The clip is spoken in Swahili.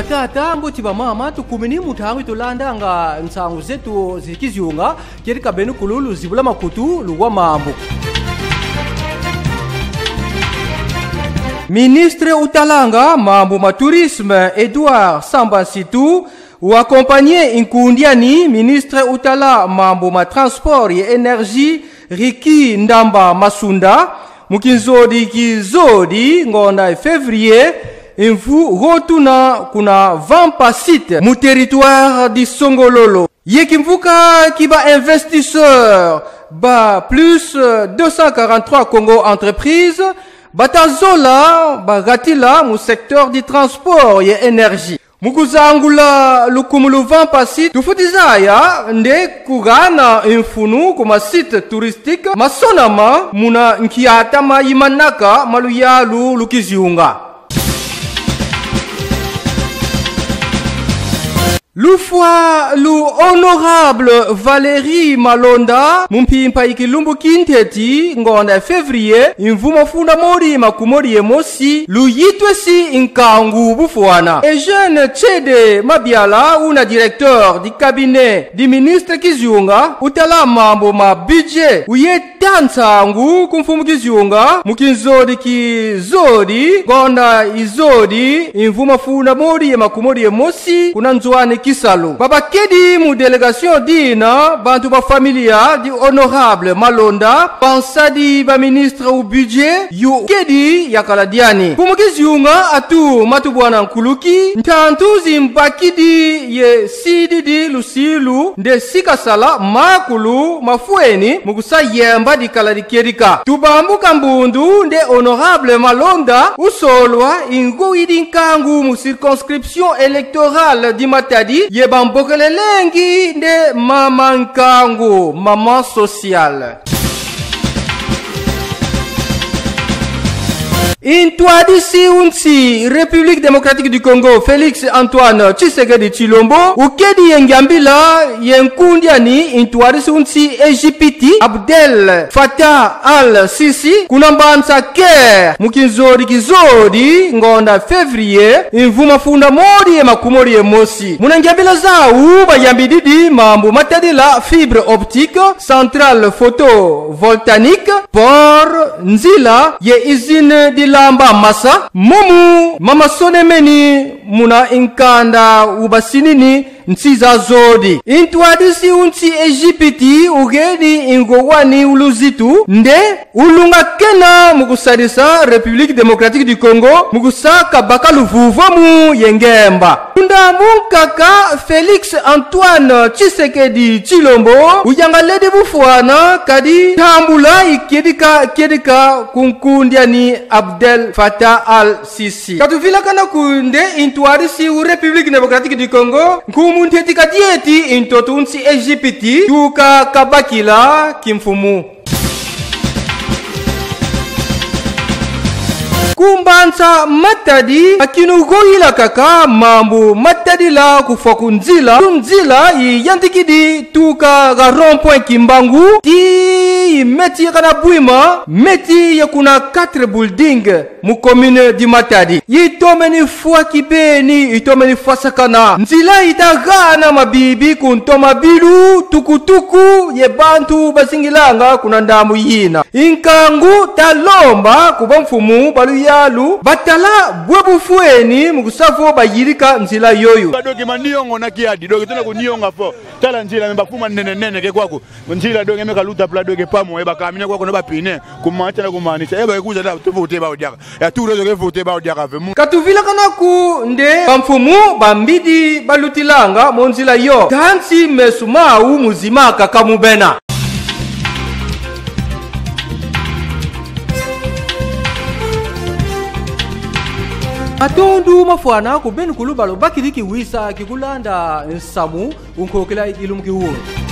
batata mbuti ba mama tukumini mutangu tulanda nga nsangu zetu zikiziunga kiri kabenu kululu zibula makutu luwa mambo. Ministre utalanga mambo ma tourisme Edouard Sambansitu ou accompagné inkundiani ministre utala mambo ma transport et énergie Riki Ndamba Masunda mukinzodi kizodi ngonda février infu rotuna kuna vampa site mu territoire di Songololo yekimvuka kiba investisseur ba plus 243 Congo entreprises batazola bagatila mu secteur du transport et énergie mukuzangula lukumulu vampa site tufutizaya nde kugana infunu kuma site touristique masonama muna nkiata mayimanaka maluyalu lukiziunga. Lufwa lu honorable Valérie Malonda mumpimpa ikilumbu kinteti ngonda février imvuma funda mori makumori emosi lu yitwesi inkangu bufuana et jeune Chede Mabiala una directeur du cabinet du ministre Kiziunga utala mambo ma budget uye tansangu kumfumu Kiziunga mukinzodi kizodi ngonda izodi imvuma funda mori makumori emosi kuna nzwane Kisalo. Baba kedi mu délégation dina bantu ba familia di honorable Malonda pensadi ba ministre au budget yu kedi yakaladiani kumukiziunga atu matubwana nkuluki ntantu zimbakidi ye sididi lusilu nde sikasala makulu mafueni mukusa yemba di kaladikerika tubambuka mbundu nde honorable Malonda usolwa inguidi nkangu mu circonscription électorale di Matadi yebambokele lengi nde mama nkangu mama sociale. Intwadisi unsi République démocratique du Congo Félix Antoine Tshisekedi Tshilombo ukedi yengiambila yenkundiani intwadisi unsi Egypti Abdel Fattah al-Sisi kunambansa ker mukinzodi kizodi ngonda février imvuma funda modi makumori emosi munangiambila zau bayambididi mambo matadila fibre optique centrale photovoltaïque port nzila ye izine di lamba masa mumu mama sonemeni muna inkanda ubasinini nsiza zodi intwadisi unsi Egypti ugeni ingowani uluzitu nde ulunga kena mukusadisa République démocratique du Congo mukusaka bakaluvuvamu yengemba kunda munkaka Félix Antoine Tshisekedi Tshilombo uyanga ledi bufuana kadi tambula ikedika kunkundiani Abdel Fattah al-Sisi katuvila kana kunde intwadisi u République démocratique du Congo Munteti kadieti intotunsi Egypti tuka kabakila kimfumu kumbansa matadi akinugoyila kaka mambo matadi la kufakunzila tunzila yandikidi tuka ga rond-point Kimbangu ti meti kana buima meti yakuna 4 building mu commune di Matadi yitomeni fwa kibeni yitomeni fasakana nzila itagana mabibi kuntoma bilu tukutuku ye bantu basingilanga kuna ndamu yina inkangu talomba kuba mfumu balu yalu batala bwebu fueni mukusafo bayirika nzila yoyo doge maniongo na kiadi doge tena kunionga fo tala nzila memba fuma nene ke kwako nzila doge meka luta pla doge pamo eba kamina kwako no bapine kumacha na kumanisha eba ekuza da tuvote ba odiaka ya tu doge vote ba odiaka vemu katuvila kana ku nde bamfumu bambidi balutilanga monzila yo tansi mesumau muzima kakamubena atondu mafuana kubeni kulubalo bakiriki wisa kikulanda nsamu unkokela ilumki huo